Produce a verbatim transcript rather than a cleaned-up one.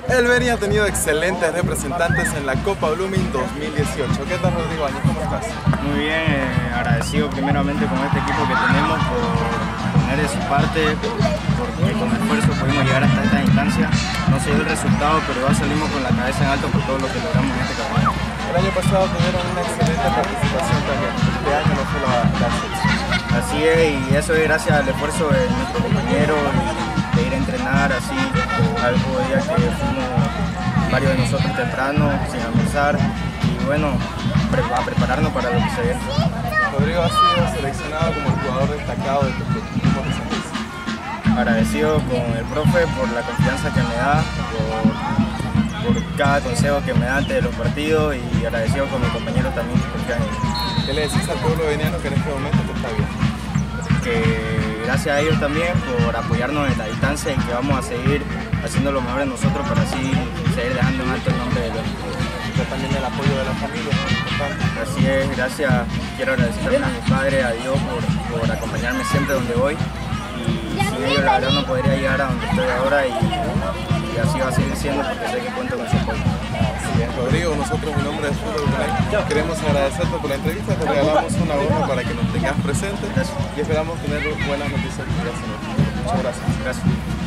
El Beni ha tenido excelentes representantes en la Copa Blooming dos mil dieciocho. ¿Qué tal, Rodrigo? ¿Cómo estás? Muy bien, eh, agradecido primeramente con este equipo que tenemos por poner de su parte, porque con esfuerzo pudimos llegar hasta esta instancia. No se dio el resultado, pero ya salimos con la cabeza en alto por todo lo que logramos en este campeonato. El año pasado tuvieron una excelente participación también. Este año no fue la, la selección. Así es, y eso es gracias al esfuerzo de nuestros compañeros de ir a entrenar así. Algo día que fuimos varios de nosotros temprano, sin almorzar, y bueno, a prepararnos para lo que se viene. Rodrigo ha sido seleccionado como el jugador destacado de tu equipo de San Luis. Agradecido con el profe por la confianza que me da, por, por cada consejo que me da antes de los partidos, y agradecido con mis compañeros también que confían en mí. ¿Qué le decís al pueblo veniano que en este momento te está bien? Que gracias a ellos también por apoyarnos en la distancia y que vamos a seguir haciendo lo mejor de nosotros para así seguir dejando en alto el nombre de Beni. También el apoyo de la familia. Así es, gracias. Quiero agradecer también a mi padre, a Dios por, por acompañarme siempre donde voy, y sin ellos la verdad no podría llegar a donde estoy ahora, y, y así va a seguir siendo porque sé que cuento con su apoyo. Así es, Rodrigo, nosotros, mi nombre es FutbolConnect, queremos agradecerte por la entrevista, te regalamos una gorra para que nos tengas presente. Gracias. Y esperamos tener buenas noticias. Muchas gracias. Gracias.